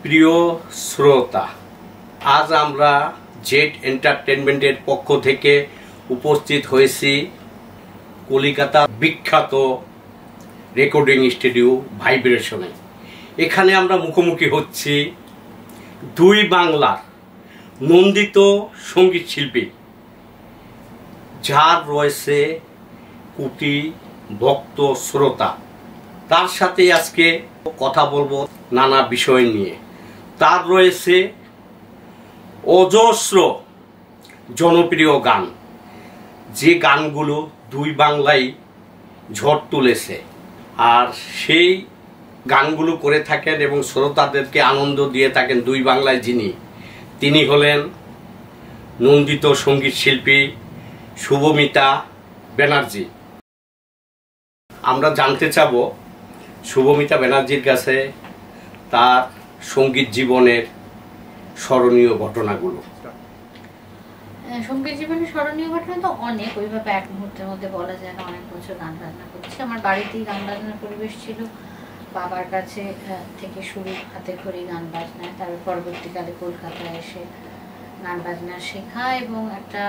প্রিয় শ্রোতা, আজ আমরা জেড এন্টারটেনমেন্টের পক্ষ থেকে উপস্থিত হয়েছি কলিকাতা বিখ্যাত রেকর্ডিং স্টুডিও ভাইব্রেশনে। এখানে আমরা মুখোমুখি হচ্ছি দুই বাংলার নন্দিত সঙ্গীত শিল্পী, যার রয়েছে কোটি ভক্ত শ্রোতা। তার সাথে আজকে কথা বলবো নানা বিষয় নিয়ে। তার রয়েছে অজস্র জনপ্রিয় গান, যে গানগুলো দুই বাংলায় ঝড় তুলেছে, আর সেই গানগুলো করে থাকেন এবং শ্রোতাদেরকে আনন্দ দিয়ে থাকেন দুই বাংলায় তিনি হলেন নন্দিত সঙ্গীত শিল্পী শুভমিতা ব্যানার্জি। আমরা জানতে চাব শুভমিতা ব্যানার্জির কাছে তার সঙ্গীত জীবনের স্মরণীয় ঘটনাগুলো। সঙ্গীত জীবনের স্মরণীয় ঘটনা তো অনেক, ওইভাবে এক মুহূর্তের মধ্যে বলা যায় না। অনেক বছর গান বাজনা করছি, আমার বাড়িতেই গান বাজনার পরিবেশ ছিল। বাবার কাছে থেকে শুরু, হাতে খড়ি গান বাজনায়, তারপর পরবর্তীকালে কলকাতায় এসে গান বাজনা শেখা এবং একটা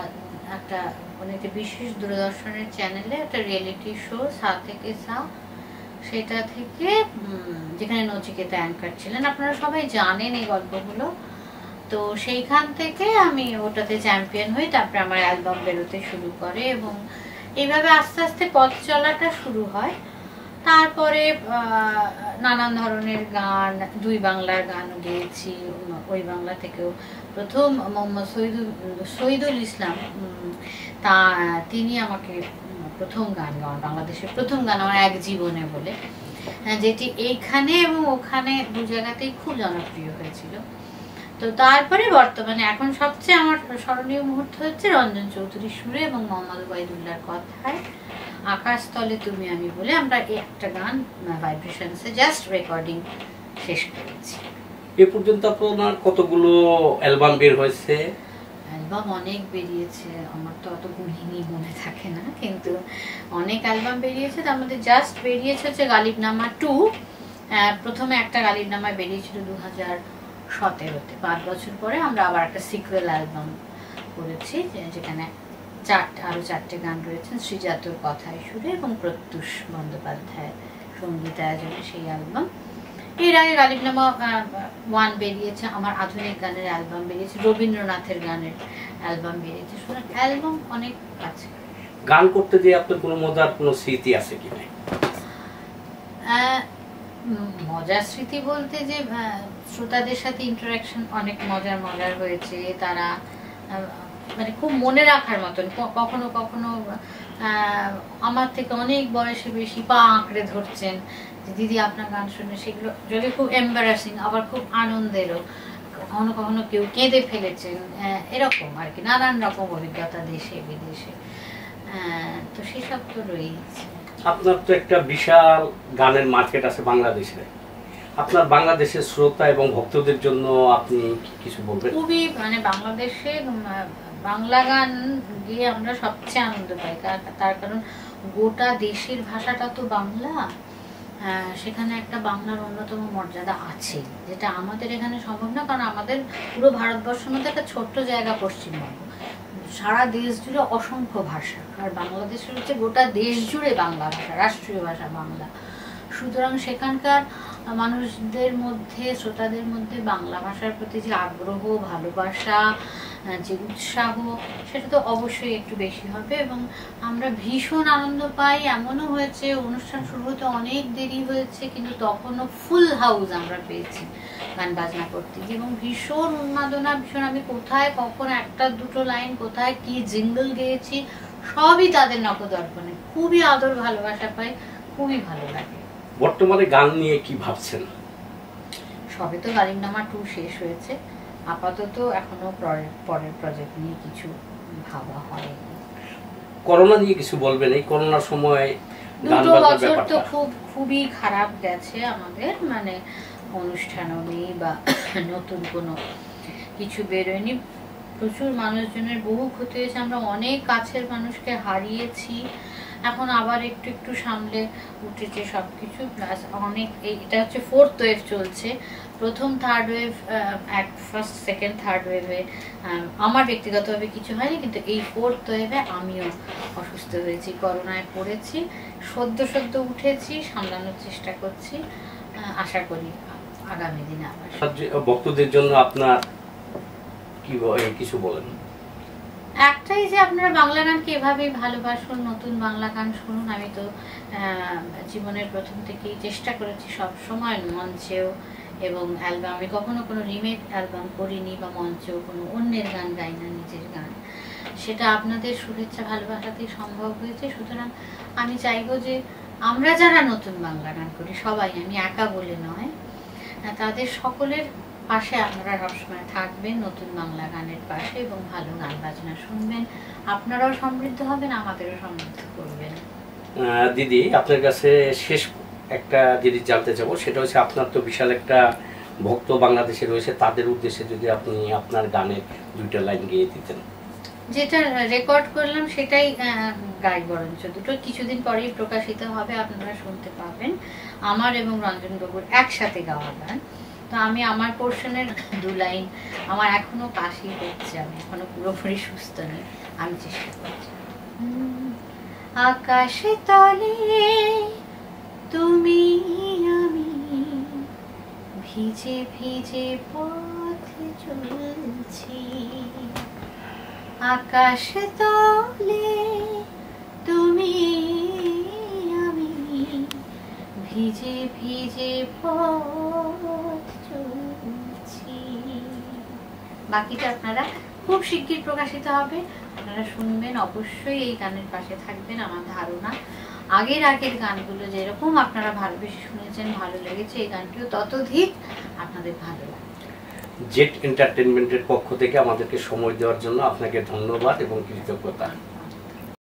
মানে একটা বিশেষ দূরদর্শনের চ্যানেলে একটা রিয়েলিটি শো সা থেকে সা, সেটা থেকে যেখানে নচিকেতা অ্যাঙ্কার ছিলেন, আপনারা সবাই জানেন এই গল্পগুলো। তো সেইখান থেকে আমি ওটাতে চ্যাম্পিয়ন হই, তারপরে আমার অ্যালবাম বেরোতে শুরু করে এবং এইভাবে আস্তে আস্তে পথ চলাটা শুরু হয়। তারপরে নানান ধরনের গান, দুই বাংলার গানও গেয়েছি। ওই বাংলা থেকেও প্রথম মোহাম্মদ শহীদুল ইসলাম, তিনি আমাকে প্রথম গান গাওয়ান, বাংলাদেশের প্রথম গান আমার এক জীবনে বলে, যেটি এইখানে এবং ওখানে দু জায়গাতেই খুব জনপ্রিয় হয়েছিল। তো তারপরে বর্তমানে এখন সবচেয়ে আমার স্মরণীয় মুহূর্ত হচ্ছে রঞ্জন চৌধুরীর সুরে এবং মোহাম্মদ ওবায়দুল্লাহর কথায় আকাশতলে তুমি আমি বলে আমরা এই একটা গান ভাইব্রেশনসে জাস্ট রেকর্ডিং শেষ করেছি। এ পর্যন্ত আপনার কতগুলো অ্যালবাম বের হয়েছে? অ্যালবাম অনেক বেরিয়েছে, আমার তো অত গুণিনি মনে থাকে না, কিন্তু অনেক অ্যালবাম বেরিয়েছে। তার মধ্যে জাস্ট বেরিয়েছে হচ্ছে গালিবনামা 2। প্রথমে একটা গালিবনামা বেরিয়েছিল 2017-তে, 5 বছর পরে আমরা আবার একটা সিকুয়েল অ্যালবাম করেছি, যেখানে আরো 4টে গান রয়েছেন শ্রীজাতর কথায় সুরে এবং প্রত্যুষ বন্দ্যোপাধ্যায় সঙ্গীতায়োজনে সেই অ্যালবাম। এর আগে গালিবনামা 1 বেরিয়েছে, আমার আধুনিক গানের অ্যালবাম বেরিয়েছে, রবীন্দ্রনাথের গানের অ্যালবাম বেরিয়েছে। শুনুন, অ্যালবাম অনেক আছে। গান করতে গিয়ে আপনার কোনো মজার কোনো স্মৃতি আছে কি না? মজার স্মৃতি বলতে যে শ্রোতাদের সাথে ইন্টারাকশন অনেক মজার হয়েছে। তারা মানে খুব মনে রাখার মতন, কখনো কখনো আমার থেকে অনেক বয়সে বেশি পা আঁকড়ে ধরছেন দিদি আপনার গান শুনে, সেগুলো যদি খুব এম্বারাসিং আবার খুব আনন্দেরও। কখনো কখনো কেউ কেঁদে ফেলেছেন, এরকম আর কি, নানান রকম অভিজ্ঞতা দেশে বিদেশে। তো সেসব তো রয়েছে। আপনার তো একটা বিশাল গানের মার্কেট আছে বাংলাদেশে। আপনার বাংলাদেশের শ্রোতা এবং ভক্তদের জন্য আপনি কিছু বলবেন? খুবই মানে বাংলাদেশে বাংলা গান গিয়ে আমরা সবচেয়ে আনন্দ পাই, তার কারণ গোটা দেশের ভাষাটা তো বাংলা। সেখানে একটা বাংলার অন্যতম মর্যাদা আছে, যেটা আমাদের এখানে সম্ভব না, কারণ আমাদের পুরো ভারতবর্ষের মধ্যে একটা ছোট্ট জায়গা পশ্চিমবঙ্গ, সারা দেশ জুড়ে অসংখ্য ভাষা, আর বাংলাদেশের হচ্ছে গোটা দেশ জুড়ে বাংলা ভাষা, রাষ্ট্রীয় ভাষা বাংলা। সুতরাং সেখানকার মানুষদের মধ্যে, শ্রোতাদের মধ্যে বাংলা ভাষার প্রতি যে আগ্রহ, ভালোবাসা, যে উৎসাহ, সেটা তো অবশ্যই একটু বেশি হবে এবং আমরা ভীষণ আনন্দ পাই। এমনও হয়েছে অনুষ্ঠান শুরু হতে অনেক দেরি হয়েছে, কিন্তু তখনও ফুল হাউস আমরা পেয়েছি গান বাজনা করতে গিয়ে, এবং ভীষণ উন্মাদনা, ভীষণ আমি কোথায় কখন একটা দুটো লাইন, কোথায় কি জিঙ্গল গেয়েছি, সবই তাদের নখদর্পণে। খুবই আদর ভালোবাসা পাই, খুবই ভালো লাগে। বর্তমানে গান নিয়ে কি ভাবছেন? সবে তো গালিবনামা 2 শেষ হয়েছে, আপাতত এখনো পরের প্রজেক্ট নিয়ে কিছু ভাবা হয়নি। করোনা নিয়ে কিছু বলবেন? এই করোনার সময় 2 বছর তো খুবই খারাপ গেছে আমাদের, মানে অনুষ্ঠানও নেই বা নতুন কোনো কিছু বেরোয়নি। প্রচুর মানুষজনের বহু ক্ষতি হয়েছে, আমরা অনেক কাছের মানুষকে হারিয়েছি। এখন আবার একটু একটু সামলে উঠেছে সব কিছু, প্লাস অনেক এটা হচ্ছে 4th ওয়েভ চলছে। প্রথম 3rd wave, first second 3rd ওয়েভে আমার ব্যক্তিগতভাবে কিছু হয়নি, কিন্তু এই 4th ওয়েভে আমিও অসুস্থ হয়েছি, করোনায় পড়েছি, সদ্য উঠেছি, সামলানোর চেষ্টা করছি, আশা করি আগামী দিনে আবার। ভক্তদের জন্য আপনার কি কিছু বলেন? একটাই যে আপনারা বাংলা গানকে এভাবেই ভালোবাসুন, নতুন বাংলা গান শুনুন। আমি তো জীবনের প্রথম থেকেই চেষ্টা করেছি সব সময় মঞ্চেও এবং অ্যালবাম, আমি কখনো কোনো রিমেক অ্যালবাম করিনি বা মঞ্চেও কোনো অন্যের গান গাই না, নিজের গান। সেটা আপনাদের শুভেচ্ছা ভালোবাসাতেই সম্ভব হয়েছে। সুতরাং আমি চাইবো যে আমরা যারা নতুন বাংলা গান করি সবাই, আমি একা বলে নয়, তাদের সকলের পাশে আপনারা সবসময় থাকবেন, নতুন বাংলা গানের পাশে, এবং ভালো গান বাজনা শুনবেন। আপনারাও সমৃদ্ধ হবেন, আমাদেরও সমৃদ্ধ করবেন। দিদি, আপনার কাছে শেষ একটা জিনিস জানতে চাবো, সেটা হচ্ছে আপনার তো বিশাল একটা ভক্ত বাংলাদেশে রয়েছে, তাদের উদ্দেশ্যে যদি আপনি আপনার গানের 2টা লাইন গেয়ে দিতেন। যেটা রেকর্ড করলাম সেটাই গাই, বরঞ্চ দুটো কিছুদিন পরেই প্রকাশিত হবে, আপনারা শুনতে পাবেন। আমার এবং রঞ্জন বাবুর একসাথে গাওয়া গান। তো আমি আমার পোর্শনের 2 লাইন, আমার এখনো কাশি হচ্ছে, আমি এখনো পুরোপুরি সুস্থ নেই, আমি চেষ্টা করছি। আকাশে তলে তুমি আমি ভিজে ভিজে পথে চলছি, আকাশে তলে তুমি আমি ভিজে ভিজে পথ চলছি। বাকিটা আপনারা খুব শিগগির প্রকাশিত হবে, আপনারা শুনবেন, অবশ্যই এই গানের পাশে থাকবেন। আমার ধারণা আগের গানগুলো যেরকম আপনারা ভালোবেসে শুনেছেন, ভালো লেগেছে, এই গানটিও ততোধিক আপনাদের ভালো লাগবে। জেট এন্টারটেইনমেন্টের পক্ষ থেকে আমাদেরকে সময় দেওয়ার জন্য আপনাকে ধন্যবাদ এবং কৃতজ্ঞতা।